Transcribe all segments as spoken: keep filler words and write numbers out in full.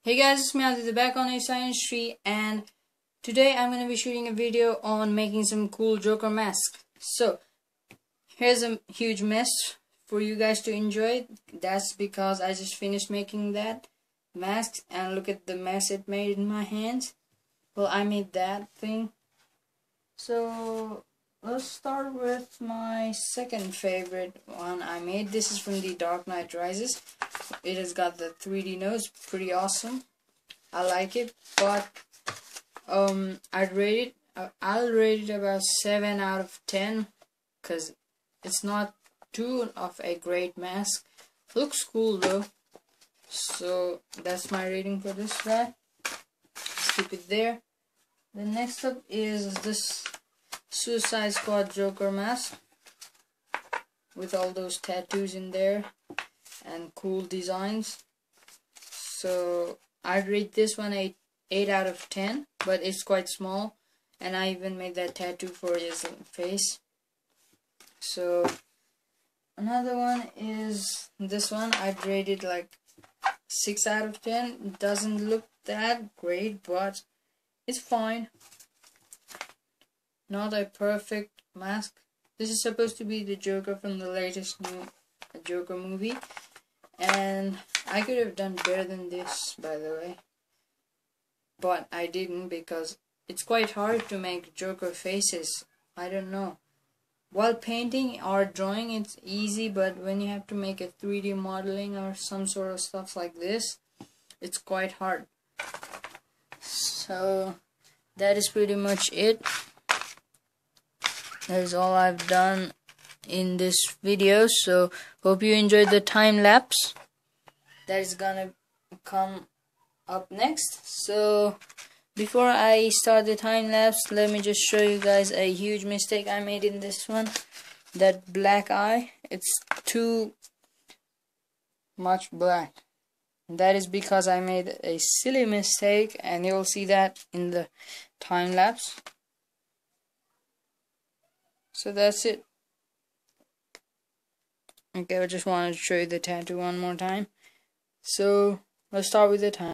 Hey guys, it's me Aditya back on A Science Tree, and today I'm going to be shooting a video on making some cool Joker masks. So here's a huge mess for you guys to enjoy. That's because I just finished making that mask, and look at the mess it made in my hands. Well, I made that thing. So let's start with my second favorite one I made. This is from the Dark Knight Rises. It has got the three D nose, pretty awesome. I like it, but um, I'd rate it. Uh, I'll rate it about seven out of ten, cause it's not too of a great mask. Looks cool though, so that's my rating for this guy. Let's keep it there. The next up is this Suicide Squad Joker mask with all those tattoos in there and cool designs. So I'd rate this one a eight out of ten, but it's quite small, and I even made that tattoo for his face. So another one is this one. I'd rate it like six out of ten. It doesn't look that great, but it's fine. Not a perfect mask. This is supposed to be the Joker from the latest new Joker movie, and I could have done better than this, by the way, but I didn't, because it's quite hard to make Joker faces. I don't know. While painting or drawing, it's easy, but when you have to make a three D modeling or some sort of stuff like this, it's quite hard. So that is pretty much it. That is all I've done in this video, so hope you enjoyed the time lapse that is gonna come up next. So before I start the time lapse, let me just show you guys a huge mistake I made in this one. That black eye, it's too much black. That is because I made a silly mistake, and you'll see that in the time lapse. So that's it. Okay, I just wanted to show you the tattoo one more time. So let's start with the time.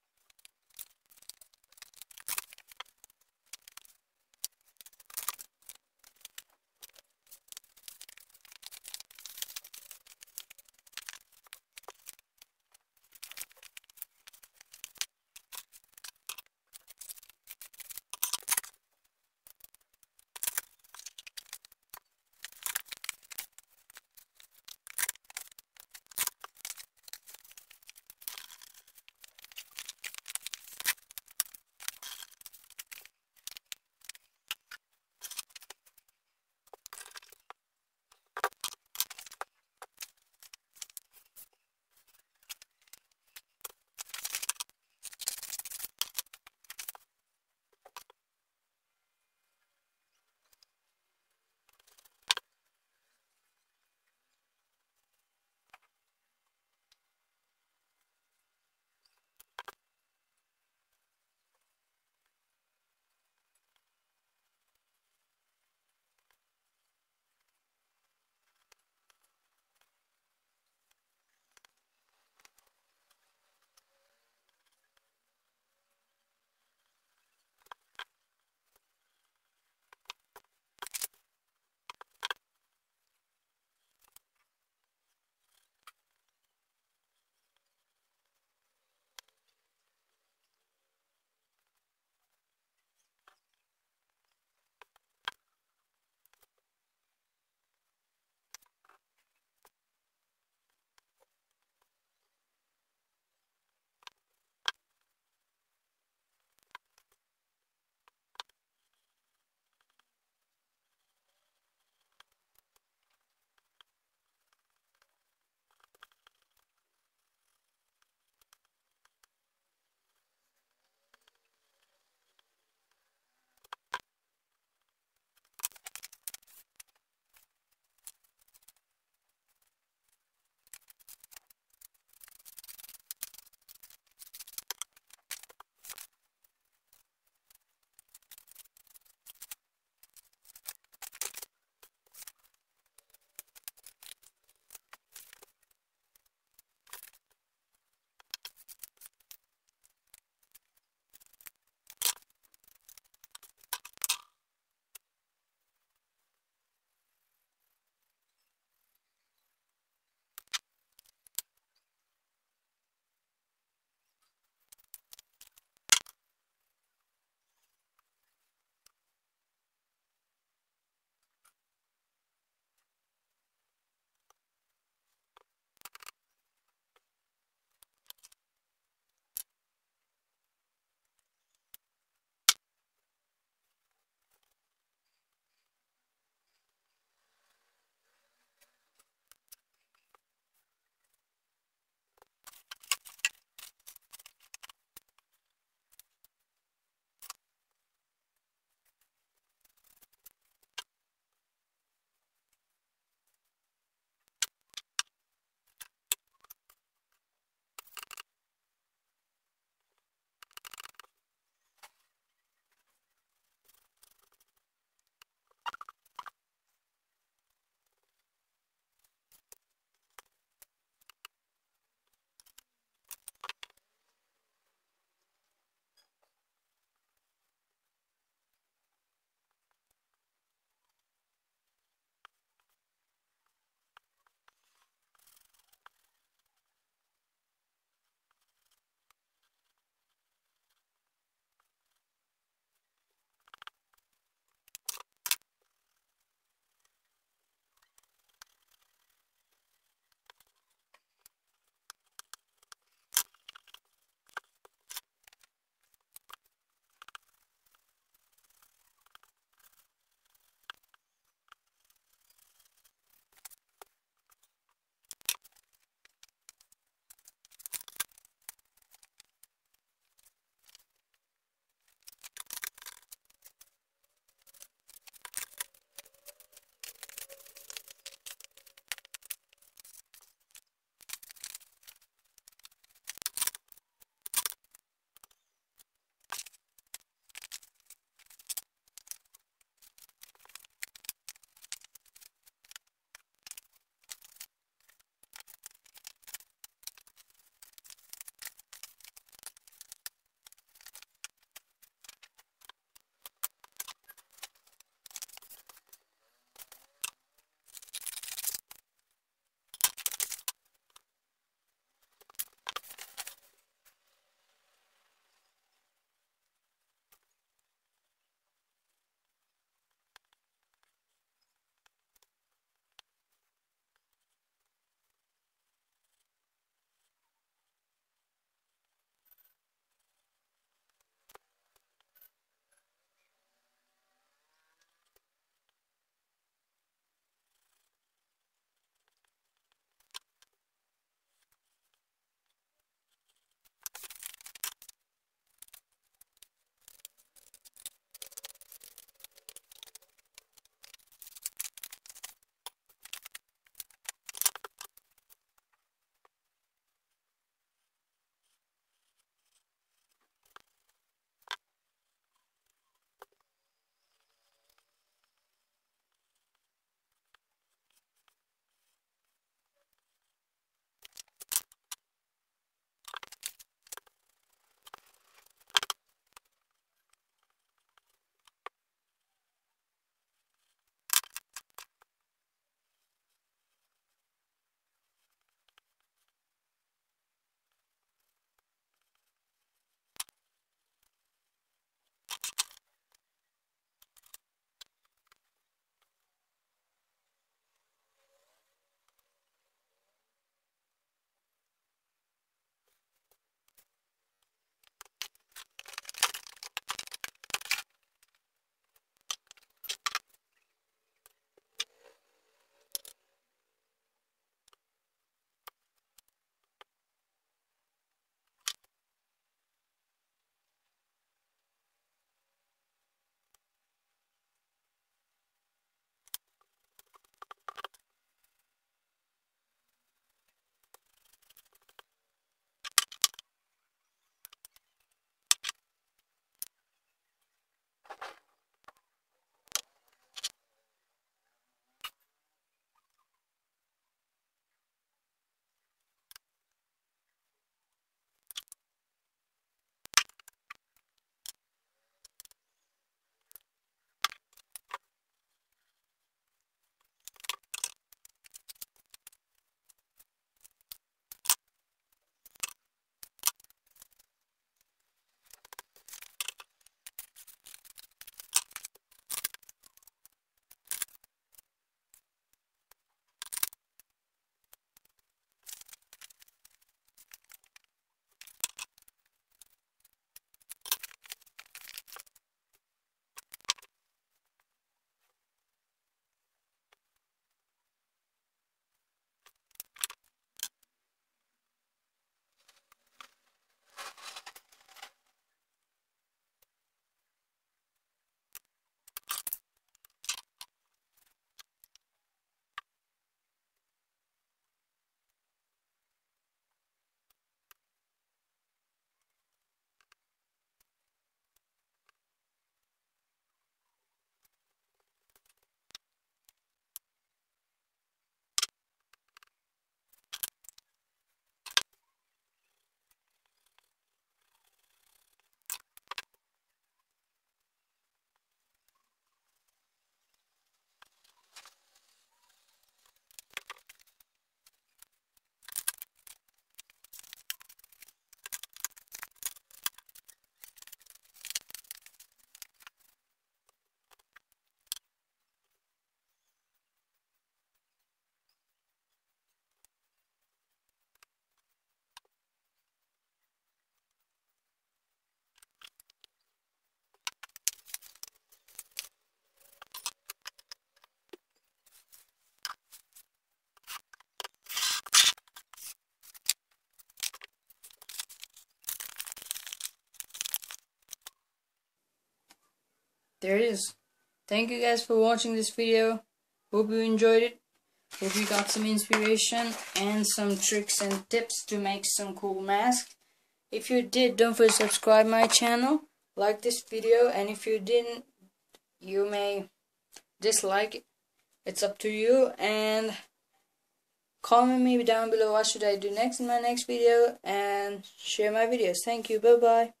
there it is. Thank you guys for watching this video. Hope you enjoyed it. Hope you got some inspiration and some tricks and tips to make some cool masks. If you did, don't forget to subscribe my channel, like this video, and if you didn't, you may dislike it. It's up to you, and comment me down below what should I do next in my next video, and share my videos. Thank you. Bye bye.